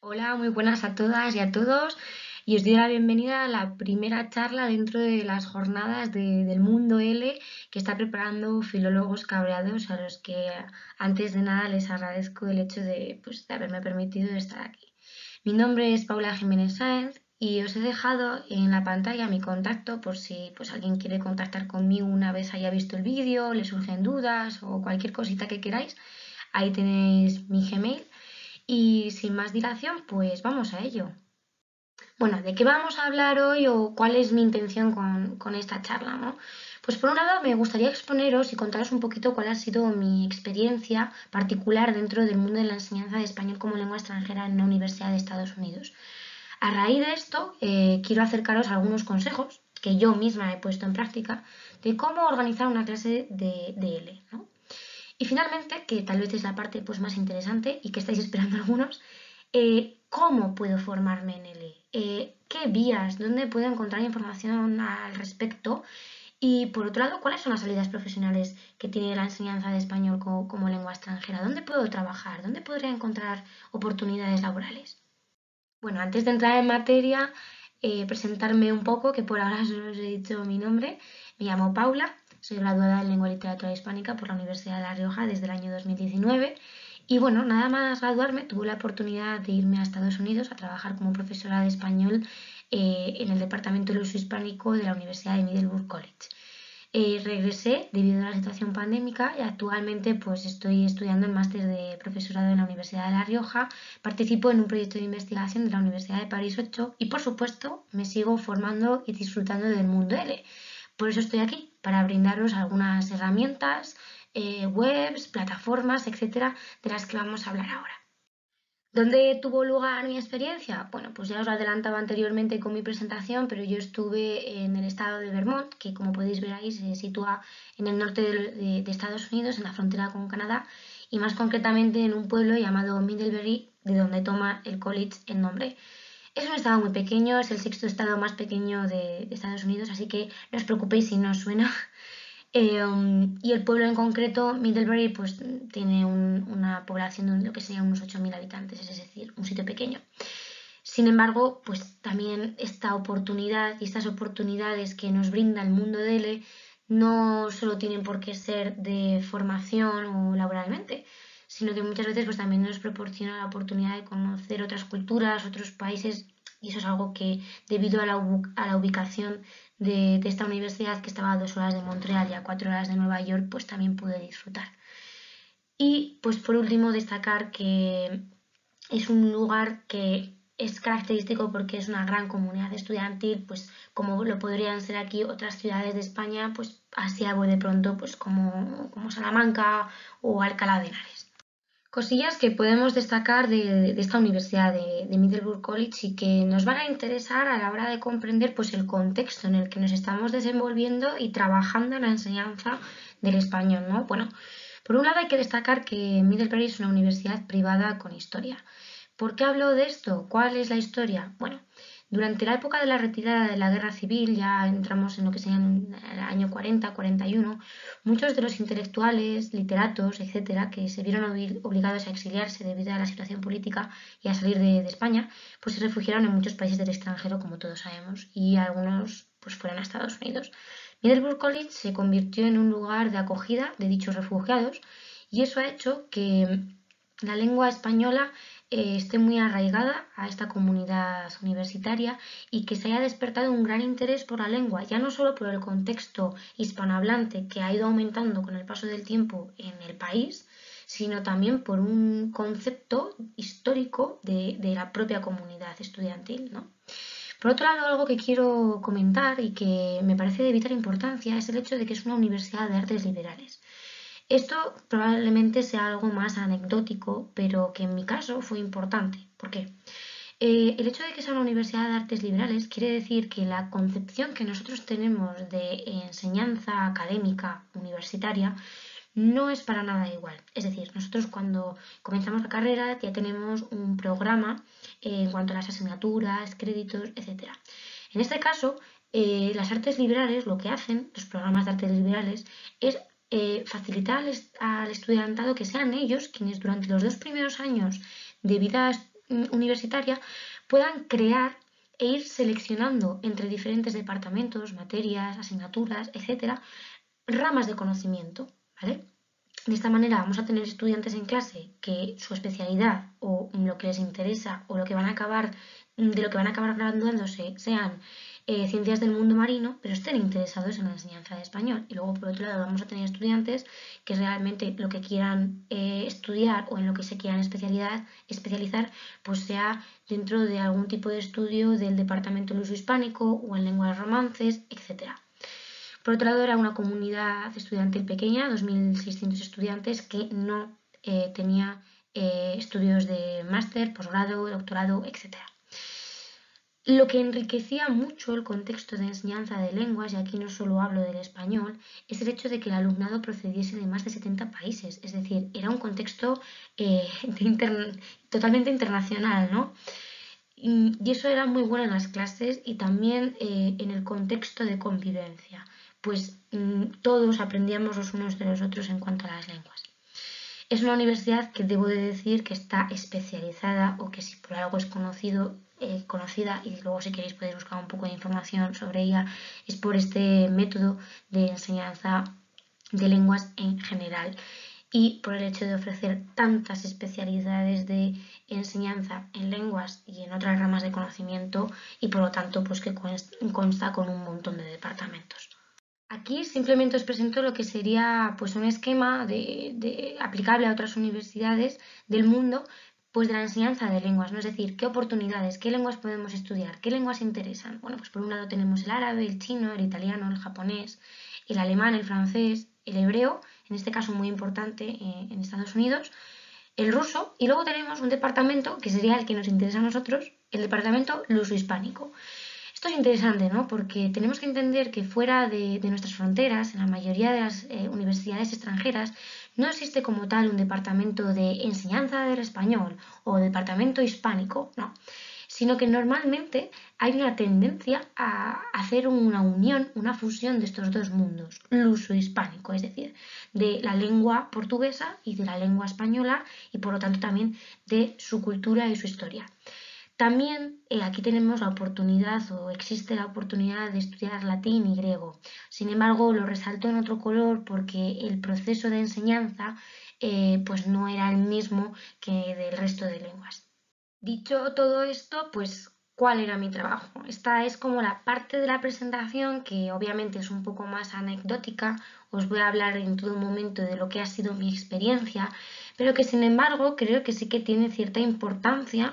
Hola, muy buenas a todas y a todos y os doy la bienvenida a la primera charla dentro de las jornadas del Mundo L que está preparando Filólogos Cabreados, a los que antes de nada les agradezco el hecho de haberme permitido estar aquí. Mi nombre es Paula Jiménez Sáenz y os he dejado en la pantalla mi contacto por si alguien quiere contactar conmigo una vez haya visto el vídeo, le surgen dudas o cualquier cosita que queráis. Ahí tenéis mi Gmail. Y sin más dilación, pues vamos a ello. Bueno, ¿de qué vamos a hablar hoy o cuál es mi intención con esta charla, ¿no? Pues por un lado me gustaría exponeros y contaros un poquito cuál ha sido mi experiencia particular dentro del mundo de la enseñanza de español como lengua extranjera en una universidad de Estados Unidos. A raíz de esto, quiero acercaros algunos consejos que yo misma he puesto en práctica de cómo organizar una clase de L, ¿no? Y finalmente, que tal vez es la parte pues, más interesante y que estáis esperando algunos, ¿cómo puedo formarme en L? ¿Qué vías? ¿Dónde puedo encontrar información al respecto? Y por otro lado, ¿cuáles son las salidas profesionales que tiene la enseñanza de español como lengua extranjera? ¿Dónde puedo trabajar? ¿Dónde podría encontrar oportunidades laborales? Bueno, antes de entrar en materia, presentarme un poco, que por ahora solo os he dicho mi nombre. Me llamo Paula, soy graduada en Lengua y Literatura Hispánica por la Universidad de La Rioja desde el año 2019. Y bueno, nada más graduarme, tuve la oportunidad de irme a Estados Unidos a trabajar como profesora de español en el Departamento de Uso Hispánico de la Universidad de Middleburg College. Regresé debido a la situación pandémica y actualmente pues estoy estudiando el máster de profesorado en la Universidad de La Rioja, participo en un proyecto de investigación de la Universidad de París 8 y por supuesto me sigo formando y disfrutando del mundo L. Por eso estoy aquí, para brindaros algunas herramientas, webs, plataformas, etcétera, de las que vamos a hablar ahora. ¿Dónde tuvo lugar mi experiencia? Bueno, pues ya os lo adelantaba anteriormente con mi presentación, pero yo estuve en el estado de Vermont, que como podéis ver ahí se sitúa en el norte de Estados Unidos, en la frontera con Canadá, y más concretamente en un pueblo llamado Middlebury, de donde toma el college el nombre. Es un estado muy pequeño, es el sexto estado más pequeño de Estados Unidos, así que no os preocupéis si no os suena. Y el pueblo en concreto, Middlebury, pues tiene una población de lo que serían unos 8.000 habitantes, es decir, un sitio pequeño. Sin embargo, pues también esta oportunidad y estas oportunidades que nos brinda el mundo DELE no solo tienen por qué ser de formación o laboralmente, sino que muchas veces pues también nos proporciona la oportunidad de conocer otras culturas, otros países, y eso es algo que debido a la ubicación de esta universidad, que estaba a 2 horas de Montreal y a 4 horas de Nueva York, pues también pude disfrutar. Y pues por último destacar que es un lugar que es característico porque es una gran comunidad estudiantil, pues como lo podrían ser aquí otras ciudades de España, pues así a de pronto, pues como Salamanca o Alcalá de Henares. Cosillas que podemos destacar de esta universidad de Middleburg College y que nos van a interesar a la hora de comprender pues, el contexto en el que nos estamos desenvolviendo y trabajando en la enseñanza del español, ¿no? Bueno, por un lado hay que destacar que Middlebury es una universidad privada con historia. ¿Por qué hablo de esto? ¿Cuál es la historia? Bueno, durante la época de la retirada de la guerra civil, ya entramos en lo que sería el año 40-41, muchos de los intelectuales, literatos, etcétera, que se vieron obligados a exiliarse debido a la situación política y a salir de España, pues se refugiaron en muchos países del extranjero, como todos sabemos, y algunos pues fueron a Estados Unidos. Middleburg College se convirtió en un lugar de acogida de dichos refugiados y eso ha hecho que la lengua española esté muy arraigada a esta comunidad universitaria y que se haya despertado un gran interés por la lengua, ya no solo por el contexto hispanohablante que ha ido aumentando con el paso del tiempo en el país, sino también por un concepto histórico de la propia comunidad estudiantil, ¿no? Por otro lado, algo que quiero comentar y que me parece de vital importancia es el hecho de que es una universidad de artes liberales. Esto probablemente sea algo más anecdótico, pero que en mi caso fue importante. ¿Por qué? El hecho de que sea una universidad de artes liberales quiere decir que la concepción que nosotros tenemos de enseñanza académica universitaria no es para nada igual. Es decir, nosotros cuando comenzamos la carrera ya tenemos un programa en cuanto a las asignaturas, créditos, etc. En este caso, las artes liberales lo que hacen, los programas de artes liberales, es facilitar al estudiantado que sean ellos quienes durante los 2 primeros años de vida universitaria puedan crear e ir seleccionando entre diferentes departamentos, materias, asignaturas, etcétera, ramas de conocimiento, ¿vale? De esta manera vamos a tener estudiantes en clase que su especialidad o lo que les interesa o lo que van a acabar, de lo que van a acabar graduándose sean ciencias del mundo marino, pero estén interesados en la enseñanza de español. Y luego, por otro lado, vamos a tener estudiantes que realmente lo que quieran estudiar o en lo que se quieran especializar, pues sea dentro de algún tipo de estudio del departamento luso-hispánico o en lenguas romances, etcétera. Por otro lado, era una comunidad estudiantil pequeña, 2.600 estudiantes, que no tenía estudios de máster, posgrado, doctorado, etc. Lo que enriquecía mucho el contexto de enseñanza de lenguas, y aquí no solo hablo del español, es el hecho de que el alumnado procediese de más de 70 países. Es decir, era un contexto totalmente internacional, ¿no? Y eso era muy bueno en las clases y también en el contexto de convivencia, pues todos aprendíamos los unos de los otros en cuanto a las lenguas. Es una universidad que debo de decir que está especializada o que si por algo es conocida, y luego si queréis podéis buscar un poco de información sobre ella, es por este método de enseñanza de lenguas en general y por el hecho de ofrecer tantas especialidades de enseñanza en lenguas y en otras ramas de conocimiento y por lo tanto pues que consta con un montón de departamentos. Aquí simplemente os presento lo que sería pues un esquema aplicable a otras universidades del mundo pues de la enseñanza de lenguas, ¿no? Es decir, qué oportunidades, qué lenguas podemos estudiar, qué lenguas interesan. Bueno, pues por un lado tenemos el árabe, el chino, el italiano, el japonés, el alemán, el francés, el hebreo, en este caso muy importante en Estados Unidos, el ruso, y luego tenemos un departamento que sería el que nos interesa a nosotros, el departamento luso-hispánico. Esto es interesante, ¿no? Porque tenemos que entender que fuera de nuestras fronteras, en la mayoría de las universidades extranjeras, no existe como tal un departamento de enseñanza del español o departamento hispánico, no, sino que normalmente hay una tendencia a hacer una unión, una fusión de estos dos mundos, luso-hispánico, es decir, de la lengua portuguesa y de la lengua española y por lo tanto también de su cultura y su historia. También aquí tenemos la oportunidad o existe la oportunidad de estudiar latín y griego. Sin embargo, lo resalto en otro color porque el proceso de enseñanza pues no era el mismo que del resto de lenguas. Dicho todo esto, pues ¿cuál era mi trabajo? Esta es como la parte de la presentación que obviamente es un poco más anecdótica. Os voy a hablar en todo momento de lo que ha sido mi experiencia, pero que sin embargo creo que sí que tiene cierta importancia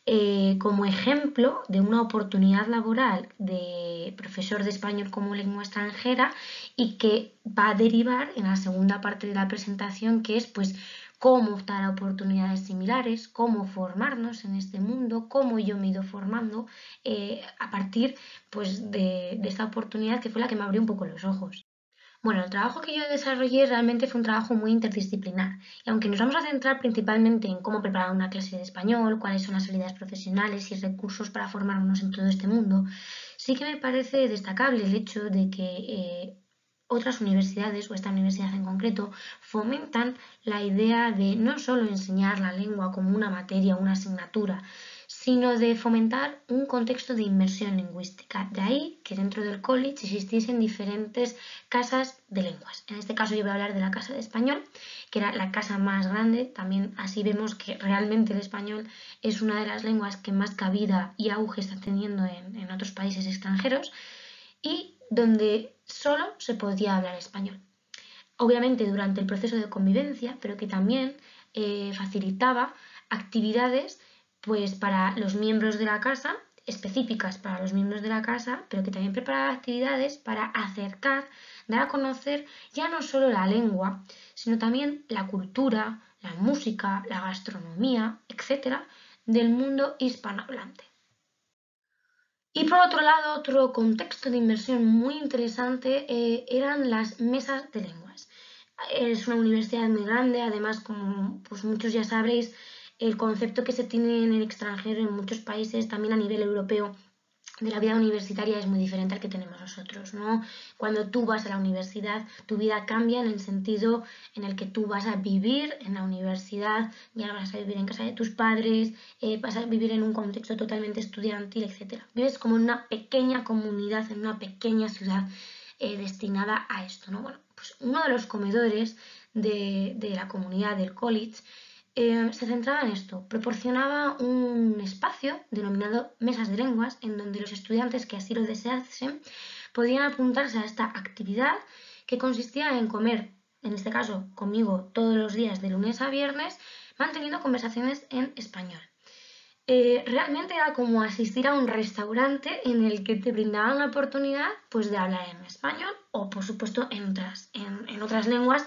como ejemplo de una oportunidad laboral de profesor de español como lengua extranjera y que va a derivar en la segunda parte de la presentación, que es pues cómo optar a oportunidades similares, cómo formarnos en este mundo, cómo yo me he ido formando a partir pues, de esta oportunidad que fue la que me abrió un poco los ojos. Bueno, el trabajo que yo desarrollé realmente fue un trabajo muy interdisciplinar y aunque nos vamos a centrar principalmente en cómo preparar una clase de español, cuáles son las habilidades profesionales y recursos para formarnos en todo este mundo, sí que me parece destacable el hecho de que otras universidades, o esta universidad en concreto, fomentan la idea de no solo enseñar la lengua como una materia, una asignatura, sino de fomentar un contexto de inmersión lingüística. De ahí que dentro del college existiesen diferentes casas de lenguas. En este caso yo voy a hablar de la Casa de Español, que era la casa más grande. También así vemos que realmente el español es una de las lenguas que más cabida y auge está teniendo en otros países extranjeros y donde solo se podía hablar español. Obviamente durante el proceso de convivencia, pero que también facilitaba actividades pues para los miembros de la casa, específicas para los miembros de la casa, pero que también preparaba actividades para acercar, dar a conocer ya no solo la lengua, sino también la cultura, la música, la gastronomía, etcétera, del mundo hispanohablante. Y por otro lado, otro contexto de inversión muy interesante eran las mesas de lenguas. Es una universidad muy grande, además, como pues muchos ya sabréis, el concepto que se tiene en el extranjero, en muchos países, también a nivel europeo, de la vida universitaria es muy diferente al que tenemos nosotros, ¿no? Cuando tú vas a la universidad, tu vida cambia en el sentido en el que tú vas a vivir en la universidad, ya no vas a vivir en casa de tus padres, vas a vivir en un contexto totalmente estudiantil, etc. Vives como en una pequeña comunidad, en una pequeña ciudad destinada a esto, ¿no? Bueno, pues uno de los comedores de la comunidad del college se centraba en esto, proporcionaba un espacio denominado mesas de lenguas en donde los estudiantes que así lo deseasen podían apuntarse a esta actividad que consistía en comer, en este caso conmigo, todos los días de lunes a viernes, manteniendo conversaciones en español. Realmente era como asistir a un restaurante en el que te brindaban la oportunidad pues, de hablar en español o, por supuesto, en otras lenguas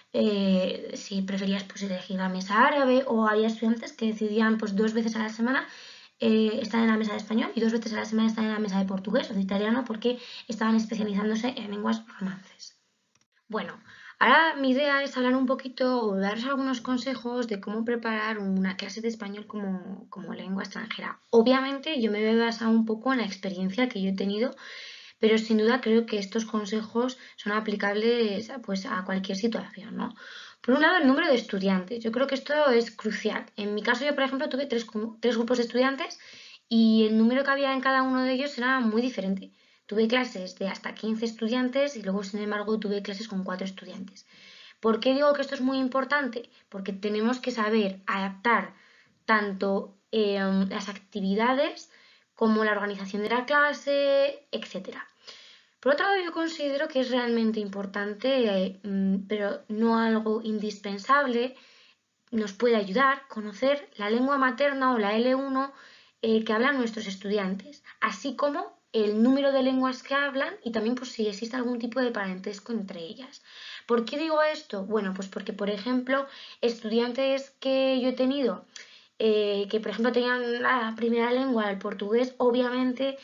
si preferías pues, elegir la mesa árabe o había estudiantes que decidían pues, 2 veces a la semana estar en la mesa de español y 2 veces a la semana estar en la mesa de portugués o de italiano porque estaban especializándose en lenguas romances. Bueno, ahora mi idea es hablar un poquito o daros algunos consejos de cómo preparar una clase de español como lengua extranjera. Obviamente yo me voy a basar un poco en la experiencia que yo he tenido, pero sin duda creo que estos consejos son aplicables pues, a cualquier situación, ¿no? Por un lado, el número de estudiantes. Yo creo que esto es crucial. En mi caso, yo, por ejemplo, tuve tres grupos de estudiantes y el número que había en cada uno de ellos era muy diferente. Tuve clases de hasta 15 estudiantes y luego, sin embargo, tuve clases con 4 estudiantes. ¿Por qué digo que esto es muy importante? Porque tenemos que saber adaptar tanto las actividades como la organización de la clase, etcétera. Por otro lado, yo considero que es realmente importante, pero no algo indispensable, nos puede ayudar a conocer la lengua materna o la L1 que hablan nuestros estudiantes, así como el número de lenguas que hablan y también pues, si existe algún tipo de parentesco entre ellas. ¿Por qué digo esto? Bueno, pues porque, por ejemplo, estudiantes que yo he tenido que por ejemplo tenían la primera lengua, el portugués, obviamente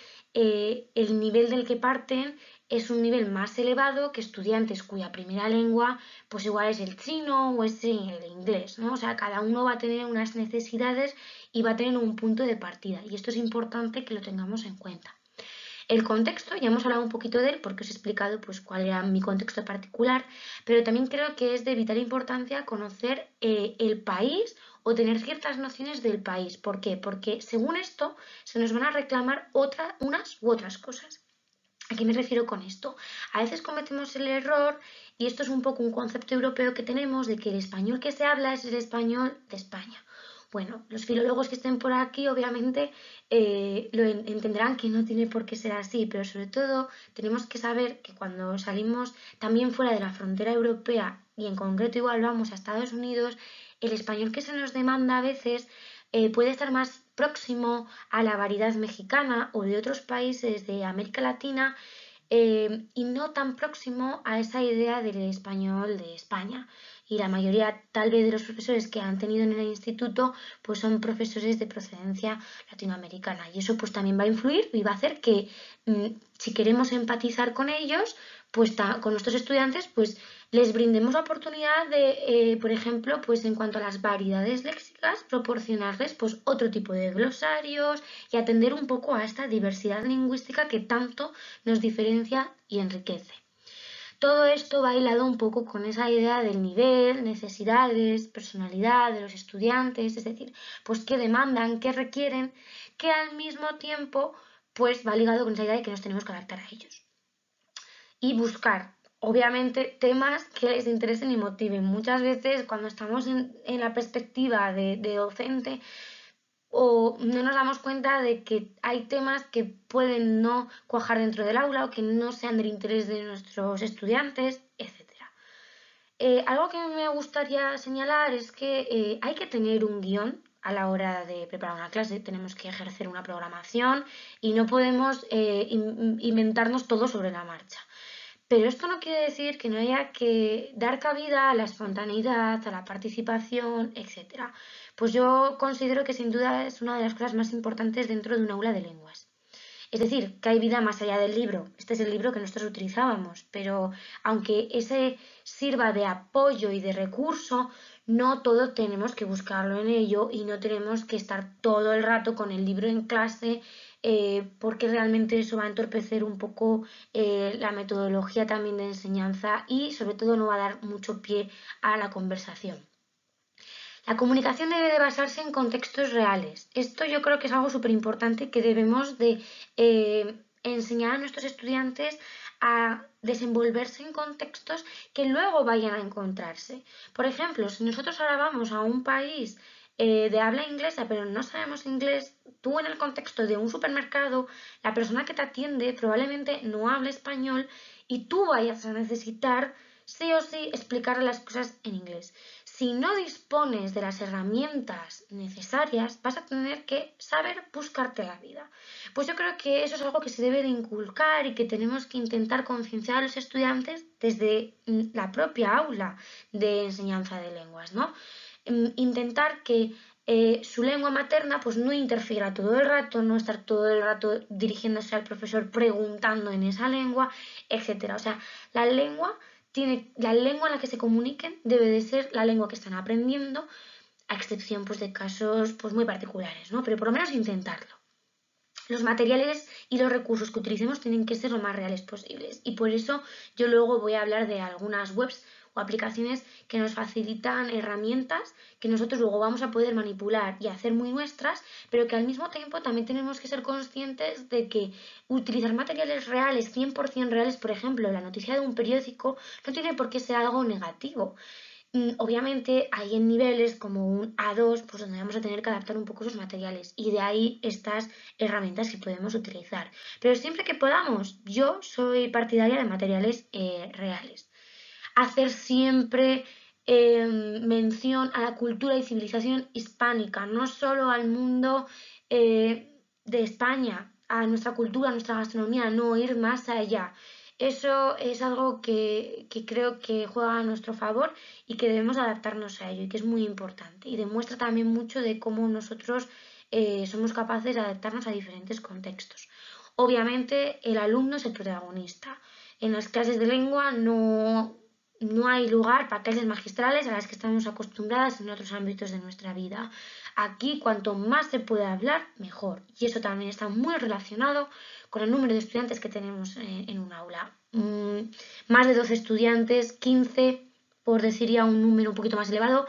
el nivel del que parten es un nivel más elevado que estudiantes cuya primera lengua pues igual es el chino o es el inglés, ¿no? O sea, cada uno va a tener unas necesidades y va a tener un punto de partida y esto es importante que lo tengamos en cuenta. El contexto, ya hemos hablado un poquito de él porque os he explicado pues, cuál era mi contexto particular, pero también creo que es de vital importancia conocer el país o tener ciertas nociones del país. ¿Por qué? Porque según esto se nos van a reclamar unas u otras cosas. ¿A qué me refiero con esto? A veces cometemos el error, y esto es un poco un concepto europeo que tenemos, de que el español que se habla es el español de España. Bueno, los filólogos que estén por aquí obviamente lo entenderán que no tiene por qué ser así, pero sobre todo tenemos que saber que cuando salimos también fuera de la frontera europea y en concreto igual vamos a Estados Unidos, el español que se nos demanda a veces puede estar más próximo a la variedad mexicana o de otros países de América Latina y no tan próximo a esa idea del español de España. Y la mayoría tal vez de los profesores que han tenido en el instituto pues son profesores de procedencia latinoamericana y eso pues también va a influir y va a hacer que si queremos empatizar con ellos pues con nuestros estudiantes pues les brindemos la oportunidad de, por ejemplo, pues en cuanto a las variedades léxicas, proporcionarles pues otro tipo de glosarios y atender un poco a esta diversidad lingüística que tanto nos diferencia y enriquece. Todo esto va hilado un poco con esa idea del nivel, necesidades, personalidad de los estudiantes, es decir, pues qué demandan, qué requieren, que al mismo tiempo pues va ligado con esa idea de que nos tenemos que adaptar a ellos. Y buscar, obviamente, temas que les interesen y motiven. Muchas veces cuando estamos en la perspectiva de docente, o no nos damos cuenta de que hay temas que pueden no cuajar dentro del aula o que no sean del interés de nuestros estudiantes, etc. Algo que me gustaría señalar es que hay que tener un guión a la hora de preparar una clase, tenemos que ejercer una programación y no podemos inventarnos todo sobre la marcha. Pero esto no quiere decir que no haya que dar cabida a la espontaneidad, a la participación, etc. Pues yo considero que sin duda es una de las cosas más importantes dentro de un aula de lenguas. Es decir, que hay vida más allá del libro. Este es el libro que nosotros utilizábamos, pero aunque ese sirva de apoyo y de recurso, no todo tenemos que buscarlo en ello y no tenemos que estar todo el rato con el libro en clase, porque realmente eso va a entorpecer un poco la metodología también de enseñanza y sobre todo no va a dar mucho pie a la conversación. La comunicación debe de basarse en contextos reales. Esto yo creo que es algo súper importante que debemos de enseñar a nuestros estudiantes a desenvolverse en contextos que luego vayan a encontrarse. Por ejemplo, si nosotros ahora vamos a un país de habla inglesa pero no sabemos inglés, tú en el contexto de un supermercado, la persona que te atiende probablemente no hable español y tú vayas a necesitar sí o sí explicarle las cosas en inglés. Si no dispones de las herramientas necesarias, vas a tener que saber buscarte la vida. Pues yo creo que eso es algo que se debe de inculcar y que tenemos que intentar concienciar a los estudiantes desde la propia aula de enseñanza de lenguas, ¿no? Intentar que su lengua materna pues no interfiera todo el rato, no estar todo el rato dirigiéndose al profesor preguntando en esa lengua, etcétera. O sea, la lengua en la que se comuniquen debe de ser la lengua que están aprendiendo, a excepción pues, de casos pues, muy particulares, ¿no? Pero por lo menos intentarlo. Los materiales y los recursos que utilicemos tienen que ser lo más reales posibles y por eso yo luego voy a hablar de algunas webs o aplicaciones que nos facilitan herramientas que nosotros luego vamos a poder manipular y hacer muy nuestras, pero que al mismo tiempo también tenemos que ser conscientes de que utilizar materiales reales, 100% reales, por ejemplo, la noticia de un periódico, no tiene por qué ser algo negativo. Obviamente hay en niveles como un A2, pues donde vamos a tener que adaptar un poco esos materiales y de ahí estas herramientas que podemos utilizar. Pero siempre que podamos, yo soy partidaria de materiales reales. Hacer siempre mención a la cultura y civilización hispánica, no solo al mundo de España, a nuestra cultura, a nuestra gastronomía, no ir más allá. Eso es algo que creo que juega a nuestro favor y que debemos adaptarnos a ello y que es muy importante. Y demuestra también mucho de cómo nosotros somos capaces de adaptarnos a diferentes contextos. Obviamente el alumno es el protagonista. En las clases de lengua no hay lugar para clases magistrales a las que estamos acostumbradas en otros ámbitos de nuestra vida. Aquí cuanto más se pueda hablar, mejor. Y eso también está muy relacionado con el número de estudiantes que tenemos en un aula. Más de 12 estudiantes, 15, por decir ya un número un poquito más elevado,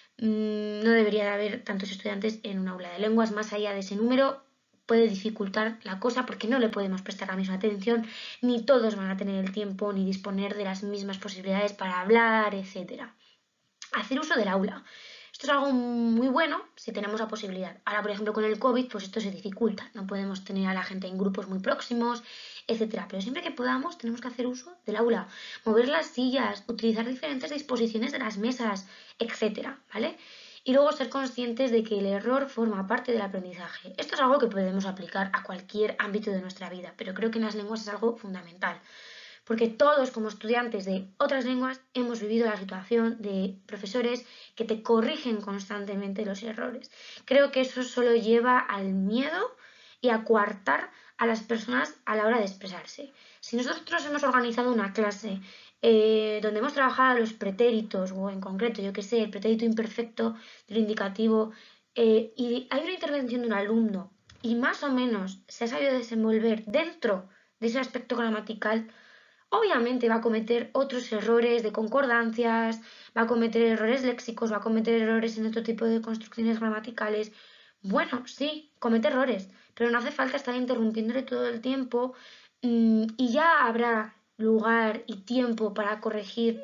no debería de haber tantos estudiantes en un aula de lenguas. Más allá de ese número puede dificultar la cosa porque no le podemos prestar la misma atención, ni todos van a tener el tiempo ni disponer de las mismas posibilidades para hablar, etcétera. Hacer uso del aula. Esto es algo muy bueno si tenemos la posibilidad. Ahora, por ejemplo, con el COVID, pues esto se dificulta. No podemos tener a la gente en grupos muy próximos, etcétera. Pero siempre que podamos, tenemos que hacer uso del aula. Mover las sillas, utilizar diferentes disposiciones de las mesas, etcétera, ¿vale? Y luego ser conscientes de que el error forma parte del aprendizaje. Esto es algo que podemos aplicar a cualquier ámbito de nuestra vida, pero creo que en las lenguas es algo fundamental porque todos como estudiantes de otras lenguas hemos vivido la situación de profesores que te corrigen constantemente los errores. Creo que eso solo lleva al miedo y a coartar a las personas a la hora de expresarse. Si nosotros hemos organizado una clase donde hemos trabajado los pretéritos, o en concreto, yo que sé, el pretérito imperfecto del indicativo, y hay una intervención de un alumno y más o menos se ha sabido desenvolver dentro de ese aspecto gramatical, obviamente va a cometer otros errores de concordancias, va a cometer errores léxicos, va a cometer errores en otro tipo de construcciones gramaticales. Bueno, sí, comete errores, pero no hace falta estar interrumpiéndole todo el tiempo y ya habrá lugar y tiempo para corregir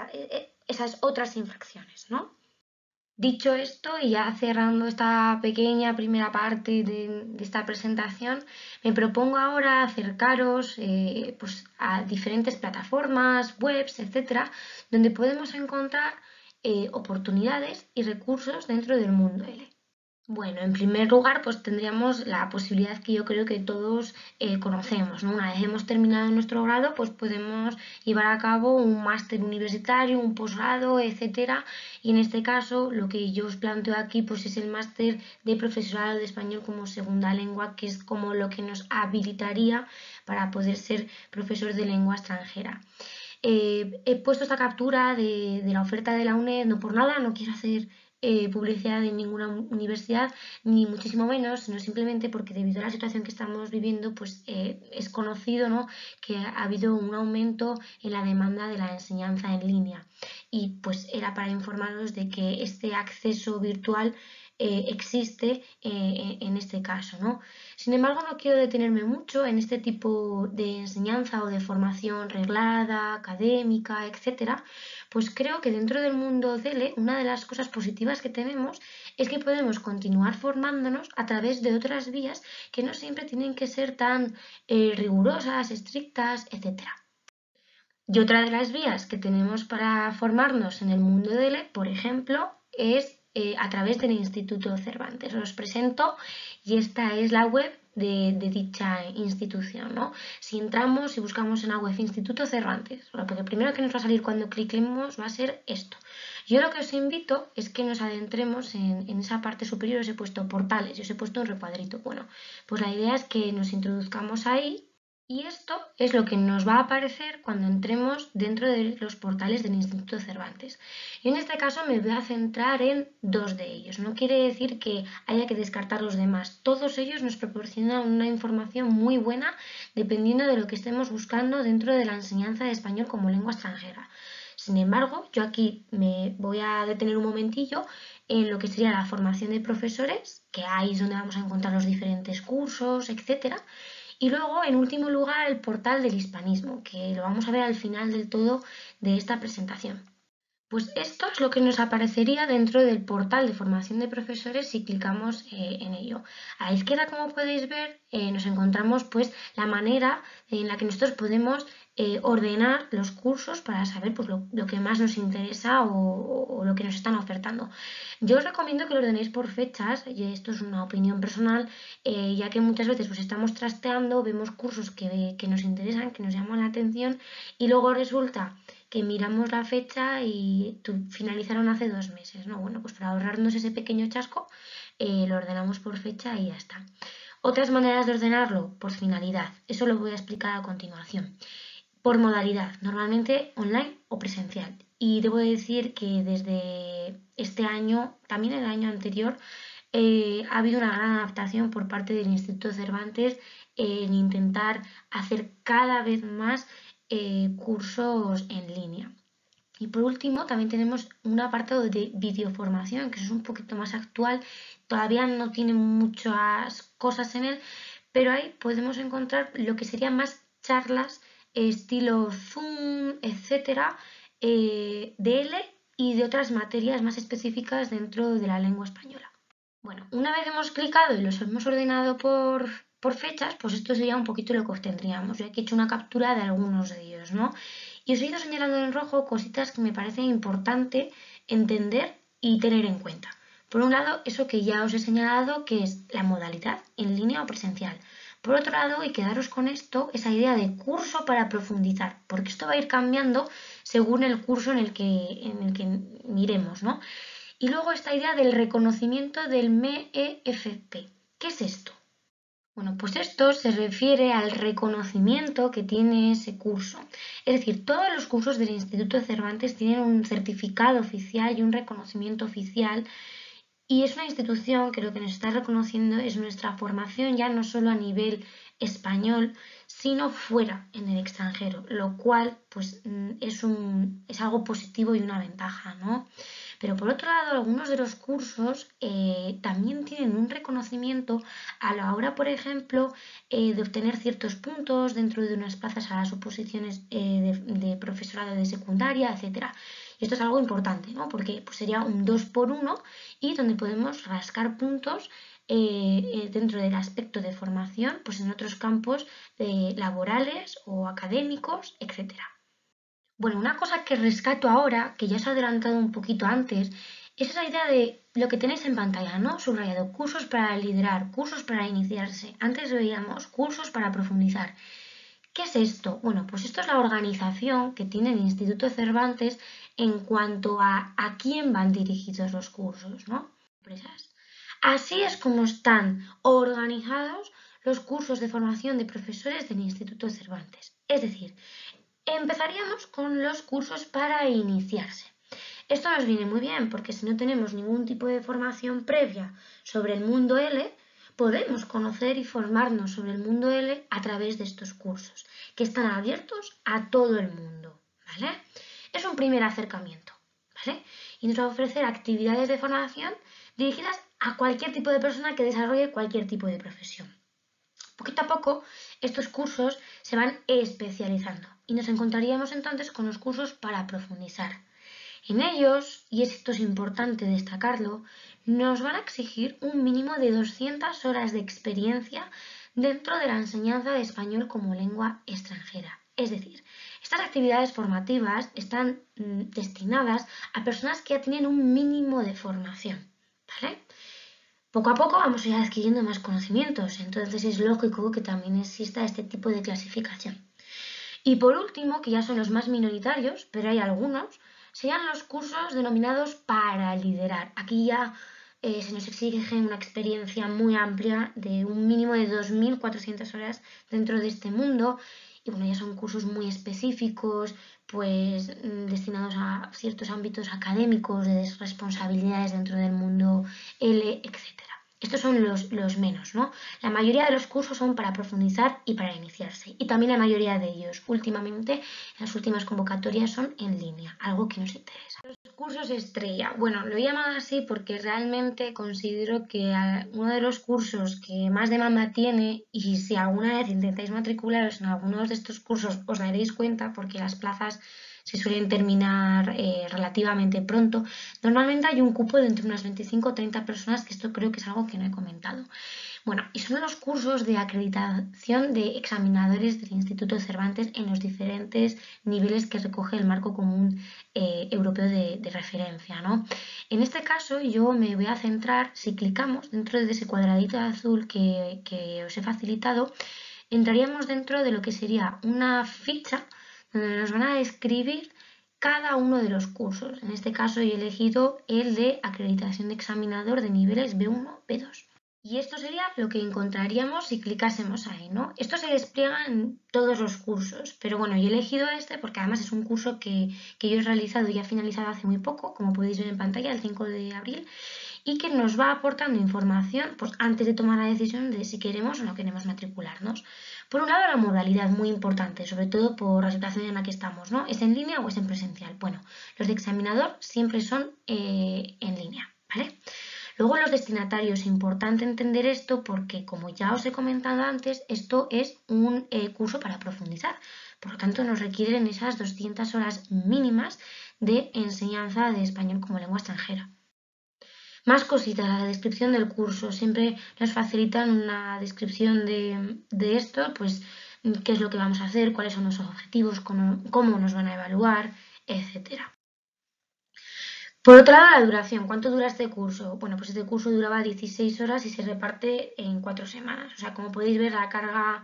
esas otras infracciones, ¿no? Dicho esto, y ya cerrando esta pequeña primera parte de esta presentación, me propongo ahora acercaros pues, a diferentes plataformas, webs, etcétera, donde podemos encontrar oportunidades y recursos dentro del mundo L. Bueno, en primer lugar, pues tendríamos la posibilidad que yo creo que todos conocemos, ¿no? Una vez hemos terminado nuestro grado, pues podemos llevar a cabo un máster universitario, un posgrado, etcétera. Y en este caso, lo que yo os planteo aquí, pues es el máster de profesorado de español como segunda lengua, que es como lo que nos habilitaría para poder ser profesor de lengua extranjera. He puesto esta captura de la oferta de la UNED, no por nada, no quiero hacer publicidad en ninguna universidad, ni muchísimo menos, sino simplemente porque debido a la situación que estamos viviendo, pues es conocido, ¿no?, que ha habido un aumento en la demanda de la enseñanza en línea. Y pues era para informaros de que este acceso virtual existe en este caso, ¿no? Sin embargo, no quiero detenerme mucho en este tipo de enseñanza o de formación reglada, académica, etcétera, pues creo que dentro del mundo DELE una de las cosas positivas que tenemos es que podemos continuar formándonos a través de otras vías que no siempre tienen que ser tan rigurosas, estrictas, etcétera. Y otra de las vías que tenemos para formarnos en el mundo DELE, por ejemplo, es a través del Instituto Cervantes. Os presento y esta es la web de dicha institución, ¿no? Si entramos y buscamos en la web Instituto Cervantes, lo primero que nos va a salir cuando cliquemos va a ser esto. Yo lo que os invito es que nos adentremos en esa parte superior. Os he puesto portales y os he puesto un recuadrito. Bueno, pues la idea es que nos introduzcamos ahí. Y esto es lo que nos va a aparecer cuando entremos dentro de los portales del Instituto Cervantes. Y en este caso me voy a centrar en dos de ellos. No quiere decir que haya que descartar los demás. Todos ellos nos proporcionan una información muy buena dependiendo de lo que estemos buscando dentro de la enseñanza de español como lengua extranjera. Sin embargo, yo aquí me voy a detener un momentillo en lo que sería la formación de profesores, que ahí es donde vamos a encontrar los diferentes cursos, etcétera. Y luego, en último lugar, el portal del hispanismo, que lo vamos a ver al final del todo de esta presentación. Pues esto es lo que nos aparecería dentro del portal de formación de profesores si clicamos en ello. A la izquierda, como podéis ver, nos encontramos pues la manera en la que nosotros podemos ordenar los cursos para saber pues, lo que más nos interesa o lo que nos están ofertando. Yo os recomiendo que lo ordenéis por fechas, y esto es una opinión personal, ya que muchas veces pues, estamos trasteando, vemos cursos que nos interesan, que nos llaman la atención y luego resulta que miramos la fecha y finalizaron hace 2 meses, ¿no? Bueno, pues para ahorrarnos ese pequeño chasco, lo ordenamos por fecha y ya está. Otras maneras de ordenarlo, por finalidad, eso lo voy a explicar a continuación. Por modalidad, normalmente online o presencial. Y debo decir que desde este año, también el año anterior, ha habido una gran adaptación por parte del Instituto Cervantes en intentar hacer cada vez más cursos en línea. Y por último, también tenemos un apartado de videoformación, que es un poquito más actual, todavía no tiene muchas cosas en él, pero ahí podemos encontrar lo que serían más charlas estilo Zoom, etcétera, de L y de otras materias más específicas dentro de la lengua española. Bueno, una vez hemos clicado y los hemos ordenado por fechas, pues esto sería un poquito lo que obtendríamos. Yo aquí he hecho una captura de algunos de ellos, ¿no? Y os he ido señalando en rojo cositas que me parecen importante entender y tener en cuenta. Por un lado, eso que ya os he señalado, que es la modalidad, en línea o presencial. Por otro lado, y quedaros con esto, esa idea de curso para profundizar, porque esto va a ir cambiando según el curso en el que miremos, ¿no? Y luego esta idea del reconocimiento del MEFP. ¿Qué es esto? Bueno, pues esto se refiere al reconocimiento que tiene ese curso. Es decir, todos los cursos del Instituto Cervantes tienen un certificado oficial y un reconocimiento oficial y es una institución que lo que nos está reconociendo es nuestra formación ya no solo a nivel español, sino fuera, en el extranjero, lo cual pues es algo positivo y una ventaja, ¿no? Pero por otro lado, algunos de los cursos también tienen un reconocimiento a la hora, por ejemplo, de obtener ciertos puntos dentro de unas plazas a las oposiciones de profesorado de secundaria, etcétera. Y esto es algo importante, ¿no? Porque pues, sería un 2 por 1 y donde podemos rascar puntos dentro del aspecto de formación, pues en otros campos laborales o académicos, etcétera. Bueno, una cosa que rescato ahora, que ya os he adelantado un poquito antes, es esa idea de lo que tenéis en pantalla, ¿no? Subrayado, cursos para liderar, cursos para iniciarse. Antes veíamos cursos para profundizar. ¿Qué es esto? Bueno, pues esto es la organización que tiene el Instituto Cervantes en cuanto a quién van dirigidos los cursos, ¿no? Empresas. Así es como están organizados los cursos de formación de profesores del Instituto Cervantes. Es decir, Empezaríamos con los cursos para iniciarse. Esto nos viene muy bien porque si no tenemos ningún tipo de formación previa sobre el mundo L, podemos conocer y formarnos sobre el mundo L a través de estos cursos, que están abiertos a todo el mundo, ¿vale? Es un primer acercamiento, ¿vale? Y nos va a ofrecer actividades de formación dirigidas a cualquier tipo de persona que desarrolle cualquier tipo de profesión. Poquito a poco, estos cursos se van especializando y nos encontraríamos entonces con los cursos para profundizar. En ellos, y esto es importante destacarlo, nos van a exigir un mínimo de 200 horas de experiencia dentro de la enseñanza de español como lengua extranjera. Es decir, estas actividades formativas están destinadas a personas que ya tienen un mínimo de formación, ¿vale? Poco a poco vamos a ir adquiriendo más conocimientos, entonces es lógico que también exista este tipo de clasificación. Y por último, que ya son los más minoritarios, pero hay algunos, serían los cursos denominados para liderar. Aquí ya se nos exige una experiencia muy amplia de un mínimo de 2.400 horas dentro de este mundo. Y bueno, ya son cursos muy específicos, pues destinados a ciertos ámbitos académicos, de responsabilidades dentro del mundo L, etc. Estos son los menos, ¿no? La mayoría de los cursos son para profundizar y para iniciarse. Y también la mayoría de ellos, últimamente, en las últimas convocatorias, son en línea, algo que nos interesa. Los cursos estrella. Bueno, lo he llamado así porque realmente considero que uno de los cursos que más demanda tiene, y si alguna vez intentáis matricularos en algunos de estos cursos os daréis cuenta porque las plazas se suelen terminar relativamente pronto. Normalmente hay un cupo de entre unas 25 o 30 personas, que esto creo que es algo que no he comentado. Bueno, y son los cursos de acreditación de examinadores del Instituto Cervantes en los diferentes niveles que recoge el marco común europeo de referencia, ¿no? En este caso yo me voy a centrar, si clicamos dentro de ese cuadradito azul que os he facilitado, entraríamos dentro de lo que sería una ficha donde nos van a describir cada uno de los cursos. En este caso he elegido el de acreditación de examinador de niveles B1, B2. Y esto sería lo que encontraríamos si clicásemos ahí, ¿no? Esto se despliega en todos los cursos, pero bueno, yo he elegido este porque además es un curso que yo he realizado y he finalizado hace muy poco, como podéis ver en pantalla, el 5 de abril, y que nos va aportando información pues, antes de tomar la decisión de si queremos o no queremos matricularnos. Por un lado, la modalidad, muy importante, sobre todo por la situación en la que estamos, ¿no? ¿Es en línea o es en presencial? Bueno, los de examinador siempre son en línea, ¿vale? Luego los destinatarios, importante entender esto porque, como ya os he comentado antes, esto es un curso para profundizar. Por lo tanto, nos requieren esas 200 horas mínimas de enseñanza de español como lengua extranjera. Más cositas, la descripción del curso. Siempre nos facilitan una descripción de esto, pues qué es lo que vamos a hacer, cuáles son los objetivos, cómo nos van a evaluar, etcétera. Por otro lado, la duración. ¿Cuánto dura este curso? Bueno, pues este curso duraba 16 horas y se reparte en 4 semanas. O sea, como podéis ver, la carga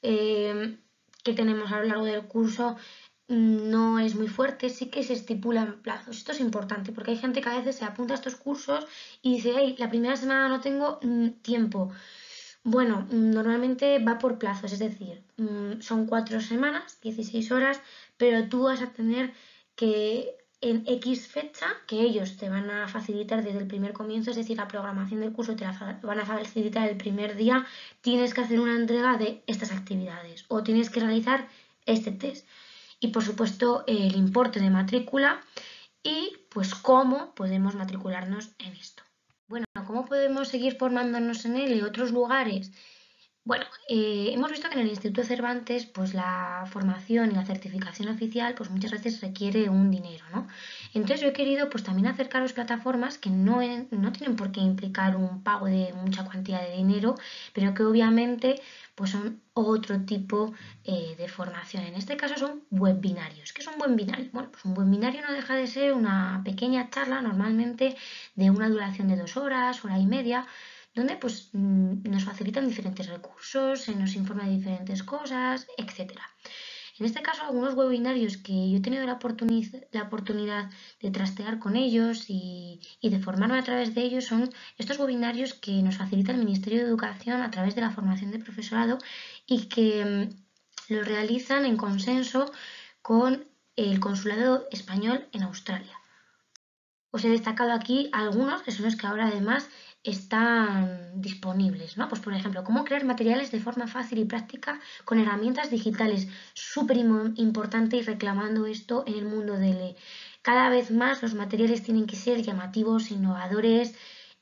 que tenemos a lo largo del curso no es muy fuerte, sí que se estipulan plazos. Esto es importante porque hay gente que a veces se apunta a estos cursos y dice, hey, la primera semana no tengo tiempo. Bueno, normalmente va por plazos, es decir, son 4 semanas, 16 horas, pero tú vas a tener que en X fecha, que ellos te van a facilitar desde el primer comienzo, es decir, la programación del curso te la van a facilitar el primer día, tienes que hacer una entrega de estas actividades o tienes que realizar este test. Y por supuesto el importe de matrícula y pues cómo podemos matricularnos en esto. Bueno, ¿cómo podemos seguir formándonos en él y otros lugares? Bueno, hemos visto que en el Instituto Cervantes pues la formación y la certificación oficial pues muchas veces requiere un dinero, ¿no? Entonces yo he querido pues también acercaros plataformas que no tienen por qué implicar un pago de mucha cuantía de dinero, pero que obviamente pues son otro tipo de formación. En este caso son webinarios. ¿Qué es un webinario? Bueno, pues un webinario no deja de ser una pequeña charla normalmente de una duración de 2 horas, hora y media, donde pues nos facilitan diferentes recursos, se nos informa de diferentes cosas, etc. En este caso, algunos webinarios que yo he tenido la oportunidad de trastear con ellos y de formarme a través de ellos son estos webinarios que nos facilita el Ministerio de Educación a través de la formación de profesorado y que los realizan en consenso con el Consulado Español en Australia. Os he destacado aquí algunos que son los que ahora además están disponibles, ¿no? Pues por ejemplo, cómo crear materiales de forma fácil y práctica con herramientas digitales, súper importante y reclamando esto en el mundo del. Cada vez más los materiales tienen que ser llamativos, innovadores,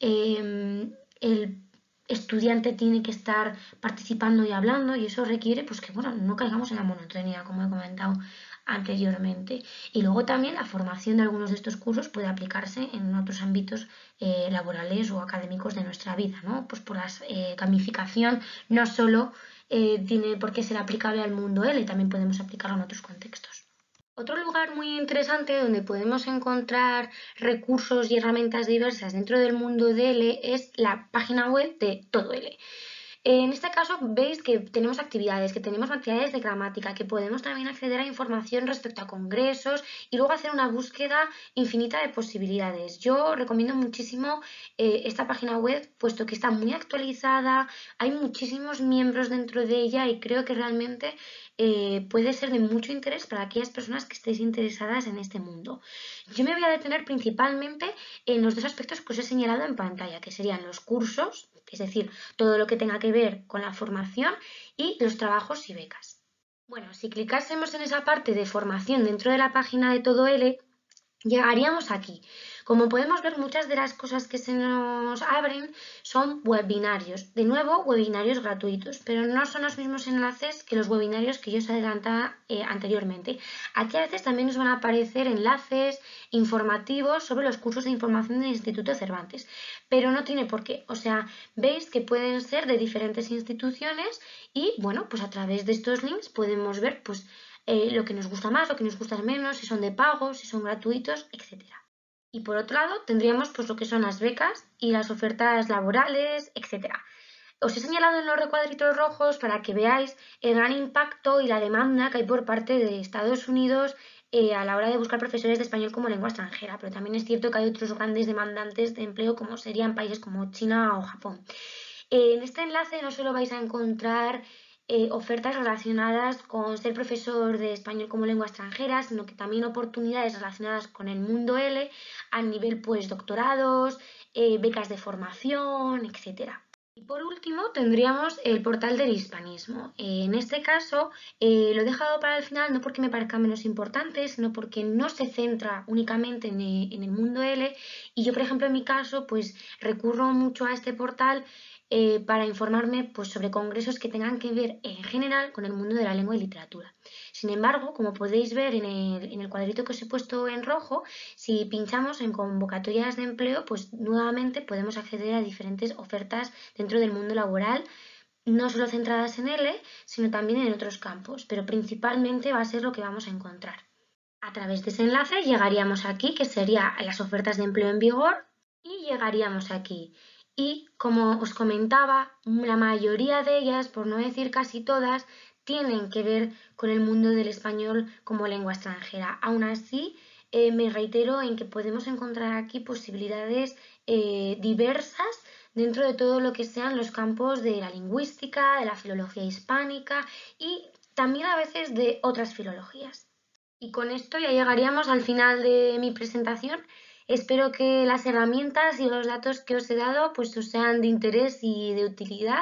el estudiante tiene que estar participando y hablando y eso requiere pues que bueno, no caigamos en la monotonía, como he comentado anteriormente. Y luego también la formación de algunos de estos cursos puede aplicarse en otros ámbitos laborales o académicos de nuestra vida, ¿no? Pues por la gamificación no solo tiene por qué ser aplicable al mundo L, también podemos aplicarlo en otros contextos. Otro lugar muy interesante donde podemos encontrar recursos y herramientas diversas dentro del mundo de L es la página web de Todo L. En este caso veis que tenemos actividades, que tenemos materiales de gramática, que podemos también acceder a información respecto a congresos y luego hacer una búsqueda infinita de posibilidades. Yo recomiendo muchísimo esta página web puesto que está muy actualizada, hay muchísimos miembros dentro de ella y creo que realmente puede ser de mucho interés para aquellas personas que estéis interesadas en este mundo. Yo me voy a detener principalmente en los dos aspectos que os he señalado en pantalla, que serían los cursos, es decir, todo lo que tenga que ver con la formación y los trabajos y becas. Bueno, si clicásemos en esa parte de formación dentro de la página de Todo L, llegaríamos aquí. Como podemos ver, muchas de las cosas que se nos abren son webinarios. De nuevo, webinarios gratuitos, pero no son los mismos enlaces que los webinarios que yo os adelantaba anteriormente. Aquí a veces también nos van a aparecer enlaces informativos sobre los cursos de información del Instituto Cervantes, pero no tiene por qué. O sea, veis que pueden ser de diferentes instituciones y, bueno, pues a través de estos links podemos ver, pues, lo que nos gusta más, lo que nos gusta menos, si son de pago, si son gratuitos, etc. Y por otro lado tendríamos pues lo que son las becas y las ofertas laborales, etc. Os he señalado en los recuadritos rojos para que veáis el gran impacto y la demanda que hay por parte de Estados Unidos a la hora de buscar profesores de español como lengua extranjera, pero también es cierto que hay otros grandes demandantes de empleo como serían países como China o Japón. En este enlace no solo vais a encontrar ofertas relacionadas con ser profesor de español como lengua extranjera, sino que también oportunidades relacionadas con el mundo L a nivel pues doctorados, becas de formación, etc. Y por último tendríamos el portal del hispanismo. En este caso lo he dejado para el final no porque me parezca menos importante, sino porque no se centra únicamente en el mundo L y yo, por ejemplo, en mi caso, pues recurro mucho a este portal para informarme pues, sobre congresos que tengan que ver en general con el mundo de la lengua y literatura. Sin embargo, como podéis ver en el cuadrito que os he puesto en rojo, si pinchamos en convocatorias de empleo, pues nuevamente podemos acceder a diferentes ofertas dentro del mundo laboral, no solo centradas en L, sino también en otros campos, pero principalmente va a ser lo que vamos a encontrar. A través de ese enlace llegaríamos aquí, que sería las ofertas de empleo en vigor, y llegaríamos aquí. Y como os comentaba, la mayoría de ellas, por no decir casi todas, tienen que ver con el mundo del español como lengua extranjera. Aún así, me reitero en que podemos encontrar aquí posibilidades diversas dentro de todo lo que sean los campos de la lingüística, de la filología hispánica y también a veces de otras filologías. Y con esto ya llegaríamos al final de mi presentación. Espero que las herramientas y los datos que os he dado pues os sean de interés y de utilidad.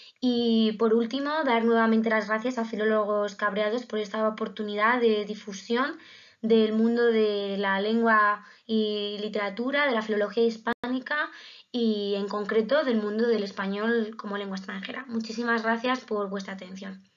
Y por último, dar nuevamente las gracias a Filólogos Cabreados por esta oportunidad de difusión del mundo de la lengua y literatura, de la filología hispánica y en concreto del mundo del español como lengua extranjera. Muchísimas gracias por vuestra atención.